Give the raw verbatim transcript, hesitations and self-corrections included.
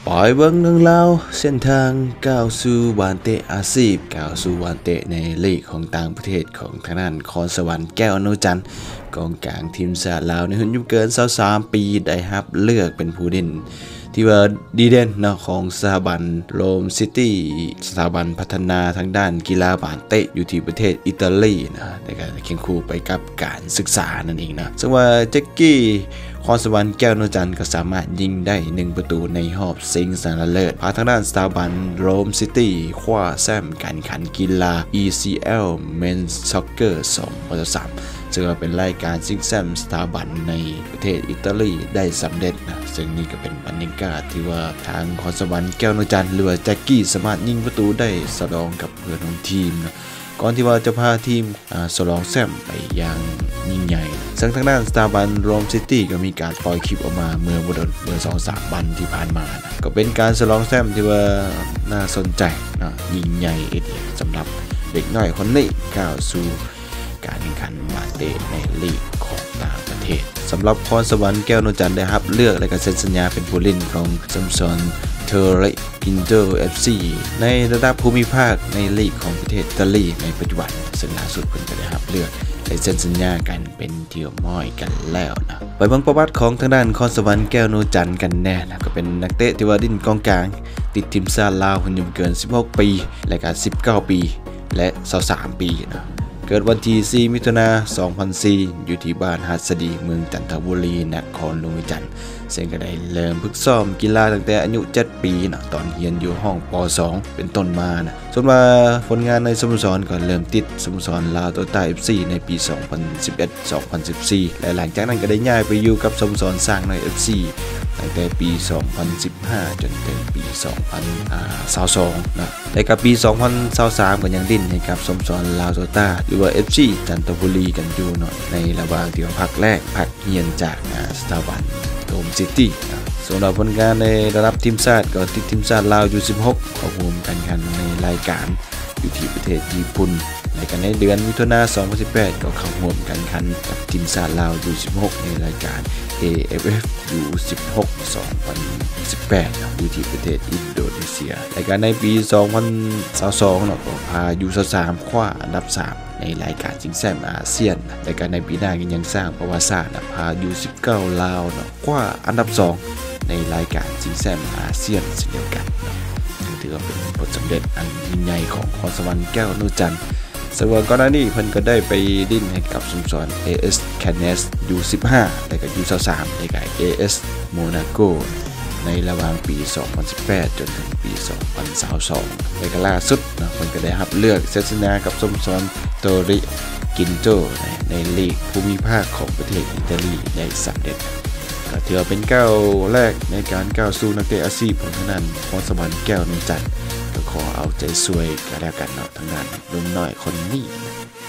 ปล่อยเบิ้งเรื่องเล่าเส้นทางก้าวสู่วานเตะอาชีพก้าวสู่วานเตะในลีกของต่างประเทศของทางด้านคอนสวรรค์แก้วอนุจันทร์กองกลางทีมชาติลาวในรุ่นอายุเกินสามปีได้รับเลือกเป็นผู้เด่นที่ว่าดีเด่นเนาะของสถาบันโรมซิตี้สถาบันพัฒนาทางด้านกีฬาบานเตะอยู่ที่ประเทศอิตาลีนะในการเคียงคู่ไปกับการศึกษานั่นเองนะซึ่งว่าแจ็คกี้คอนสวรรค์แก้วอนุจันทร์ก็สามารถยิงได้หนึ่งประตูในรอบชิงชนะเลิศพาทางด้านสถาบันโรมซิตี้คว้าแชมป์การแข่งขันกีฬา อี ซี แอล Men's Soccer สองพันสิบสามซึ่งเป็นรายการชิงแชมป์สถาบันในประเทศอิตาลีได้สำเร็จนะซึ่งนี่ก็เป็นบรรยากาศที่ว่าทางคอนสวรรค์แก้วอนุจันทร์หรือว่าแจ็คกี้สามารถยิงประตูได้สะดองกับเพื่อนของทีมนะก่อนที่ว่าจะพาทีมฉลองแชมป์ไปอย่างยิ่งใหญ่ซึ่งทางด้านสถาบันโรมซิตี้ก็มีการปล่อยคลิปออกมาเมื่อบดเมื่อ สองถึงสาม วันที่ผ่านมานะก็เป็นการฉลองแชมป์ที่ว่าน่าสนใจนะยิ่งใหญ่เอเดียสำหรับเด็กน้อยคนนี้ก้าวสู่การแข่งขันบาสเตะในลีกของต่างประเทศสำหรับพรสวรรค์แก้วอนุจันทร์ได้รับเลือกและก็เซ็นสัญญาเป็นผู้เล่นของซัมซุงเทอร์เรกินเตอร์ เอฟ ซี ในระดับภูมิภาคในลีกของประเทศอิตาลีในปัจจุบันซึ่งล่าสุดเพิ่งได้รับเลือกได้เซ็นสัญญากันเป็นเที่ยวม้อยกันแล้วนะไปเบิ่งประวัติของทางด้านคอนสวรรค์แก้วอนุจันทร์กันแน่นะก็เป็นนักเตะที่ว่าดิ้นกองกลางติดทีมชาติลาวอายุเกินสิบหกปีและก็สิบเก้าปีและยี่สิบสามปีนะเกิดวันที่สี่มิถุนายนสองพันสี่อยู่ที่บ้านหัสดีเมืองจันทบุรีนครหลวงจันทร์ซึ่งก็ได้เริ่มฝึกซ้อมกีฬาตั้งแต่อายุเจ็ดปีนะตอนเรียนอยู่ห้องป สอง เป็นต้นมานะส่วนว่าผลงานในสโมสรก็เริ่มติดสโมสรลาวโตต้า เอฟ ซี ในปี สองพันสิบเอ็ด สองพันสิบสี่ และหลังจากนั้นก็ได้ย้ายไปอยู่กับสโมสรสร้างใน เอฟ ซี ตั้งแต่ปี สองพันสิบห้า จนถึงปี สองพันยี่สิบสอง นะและกับปี สองพันยี่สิบสาม ก็ยังดิ้นให้กับสโมสรลาวโตต้าหรือว่า เอฟ ซี จันทบุรีกันอยู่หน่อยในระหว่างที่พักแรกพักเรียนจากสถาบันโรมซิตี้ส่วนผลงานในระดับทีมชาติก็ติดทีมชาติลาวอยู่สิบหกเข้าร่วมกันกันในรายการอยู่ที่ประเทศญี่ปุ่นในกันในเดือนมิถุนายนสองพันสิบแปดก็เข้าร่วมกันกันกับทีมชาติลาวอยู่สิบหกในรายการ เอ เอฟ เอฟ อยู่สิบหก สองพันสิบแปดอยู่ที่ประเทศอินโดนีเซียรายการในปี สองพันยี่สิบสองเนาะก็พายูยี่สิบสามคว้าอันดับสามในรายการชิงแชมป์อาเซียนรายการในปีหน้าก็ยังสร้างประวัติศาสตร์พายูสิบเก้าลาวเนาะคว้าอันดับสองในรายการชิงแชมป์อาเซียนเช่นเดียวกันถือว่าเป็นผลสำเร็จอันยิ่งใหญ่ของพรสวรรค์แก้วอนุจันทร์ส่วนก่อนหน้านี้เพิ่นก็ได้ไปดิ้นให้กับสโมสร เอ เอส Cannes ยู สิบห้าและก็ ยู ยี่สิบสามในกับ เอ เอส Monaco ในระหว่างปี สองพันสิบแปด จนถึงปี สองพันยี่สิบสองและก็ล่าสุดนะเพิ่นก็ได้รับเลือกเซ็นสัญญากับสโมสรโตริกินโตในลีกภูมิภาคของประเทศอิตาลีได้สำเร็จก็ถือเป็นก้าวแรกในการก้าวสู่นักเตะอาชีพของทางด้านพรสวรรค์แก้วอนุจันทร์ก็ขอเอาใจช่วยกันแล้วกันเนาะทางด้านหนุ่มน้อยคนนี้